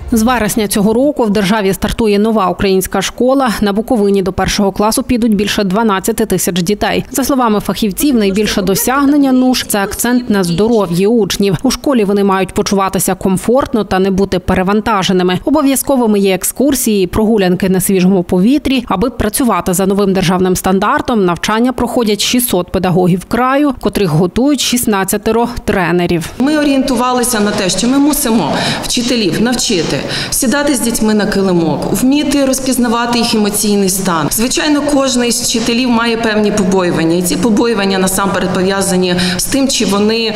З вересня цього року в державі стартує нова українська школа. На Буковині до першого класу підуть більше 12 тисяч дітей. За словами фахівців, найбільше досягнення НУШ – це акцент на здоров'ї учнів. У школі вони мають почуватися комфортно та не бути перевантаженими. Обов'язковими є екскурсії, прогулянки на свіжому повітрі. Аби працювати за новим державним стандартом, навчання проходять 600 педагогів краю, котрих готують 16 тренерів. Ми орієнтувалися на те, що ми мусимо вчителів навчити сідати з дітьми на килимок, вміти розпізнавати їх емоційний стан. Звичайно, кожен із вчителів має певні побоювання. І ці побоювання насамперед пов'язані з тим, чи вони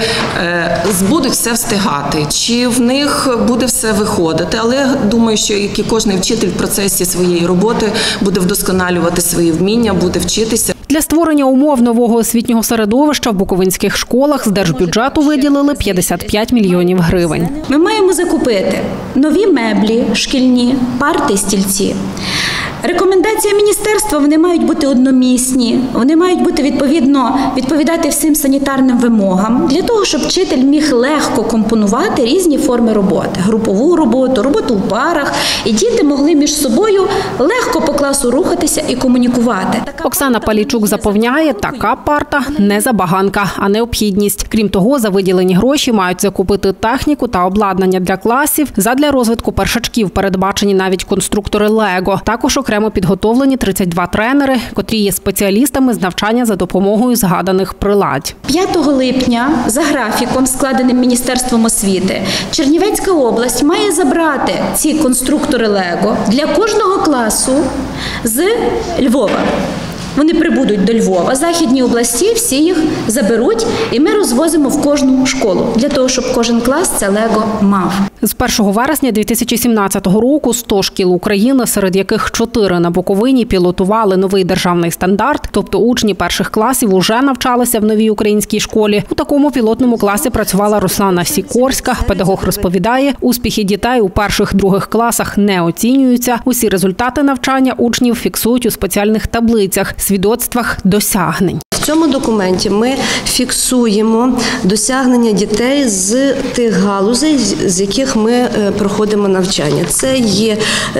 будуть все встигати, чи в них буде все виходити. Але я думаю, що як і кожен вчитель в процесі своєї роботи буде вдосконалювати свої вміння, буде вчитися. Для створення умов нового освітнього середовища в буковинських школах з держбюджету виділили 55 мільйонів гривень. Ми маємо закупити нові меблі шкільні, парти, стільці. Рекомендація міністерства – вони мають бути одномісні, вони мають бути відповідати всім санітарним вимогам, для того, щоб вчитель міг легко компонувати різні форми роботи – групову роботу, роботу в парах, і діти могли між собою легко по класу рухатися і комунікувати. Оксана Палійчук запевняє, така парта – не забаганка, а необхідність. Крім того, за виділені гроші мають закупити техніку та обладнання для класів. Задля розвитку першачків передбачені навіть конструктори «Лего». Також окремо підготовлені 32 тренери, котрі є спеціалістами з навчання за допомогою згаданих приладь. 5 липня за графіком, складеним Міністерством освіти, Чернівецька область має забрати ці конструктори «Лего» для кожного класу з Львова. Вони прибудуть до Львова, західні області всі їх заберуть, і ми розвозимо в кожну школу, для того, щоб кожен клас це «Лего» мав. З 1 вересня 2017 року 100 шкіл України, серед яких 4 на Буковині, пілотували новий державний стандарт, тобто учні перших класів уже навчалися в новій українській школі. У такому пілотному класі працювала Руслана Сікорська. Педагог розповідає, успіхи дітей у перших-других класах не оцінюються. Усі результати навчання учнів фіксують у спеціальних таблицях, свідоцтвах досягнень. В цьому документі ми фіксуємо досягнення дітей з тих галузей, з яких ми проходимо навчання. Це є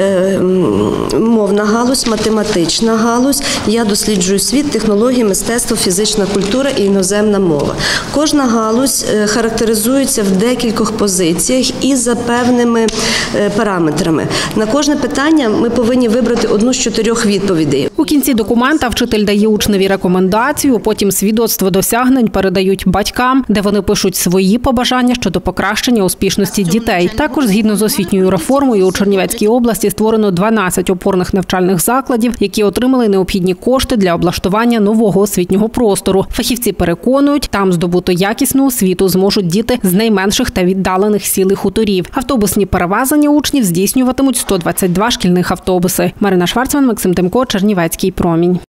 мовна галузь, математична галузь, я досліджую світ, технології, мистецтво, фізична культура і іноземна мова. Кожна галузь характеризується в декількох позиціях і за певними параметрами. На кожне питання ми повинні вибрати одну з 4 відповідей. У кінці документа вчитель дає учневі рекомендацію, потім свідоцтво досягнень передають батькам, де вони пишуть свої побажання щодо покращення успішності дітей. Також, згідно з освітньою реформою, у Чернівецькій області створено 12 опорних навчальних закладів, які отримали необхідні кошти для облаштування нового освітнього простору. Фахівці переконують, там здобути якісну освіту зможуть діти з найменших та віддалених сіл і хуторів. Автобусні перевезення учнів здійснюватимуть 122 шкільних автобуси. Марина Шварцман, Максим Тимко, Чернівецький промінь.